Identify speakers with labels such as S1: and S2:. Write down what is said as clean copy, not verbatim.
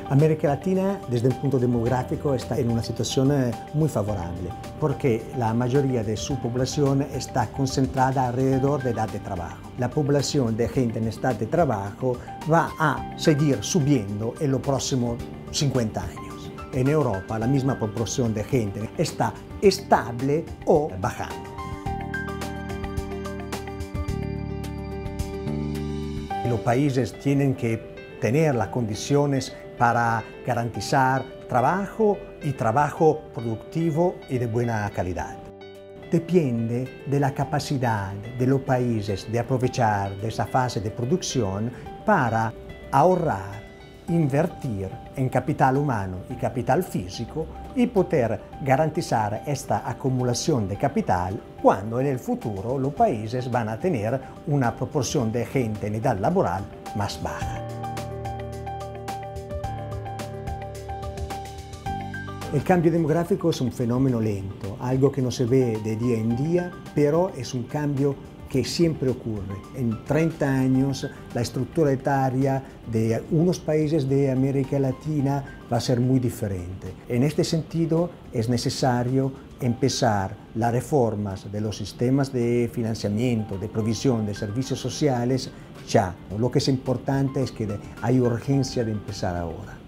S1: América Latina, desde un punto demográfico, está en una situación muy favorable, porque la mayoría de su población está concentrada alrededor de edad de trabajo. La población de gente en edad de trabajo va a seguir subiendo en los próximos 50 años. En Europa, la misma proporción de gente está estable o bajando. Los países tienen que tener las condiciones para garantizar trabajo y trabajo productivo y de buena calidad. Depende de la capacidad de los países de aprovechar de esa fase de producción para ahorrar, invertir en capital humano y capital físico y poder garantizar esta acumulación de capital cuando en el futuro los países van a tener una proporción de gente en edad laboral más baja. El cambio demográfico es un fenómeno lento, algo que no se ve de día en día, pero es un cambio que siempre ocurre. En 30 años la estructura etaria de unos países de América Latina va a ser muy diferente. En este sentido es necesario empezar las reformas de los sistemas de financiamiento, de provisión de servicios sociales ya. Lo que es importante es que hay urgencia de empezar ahora.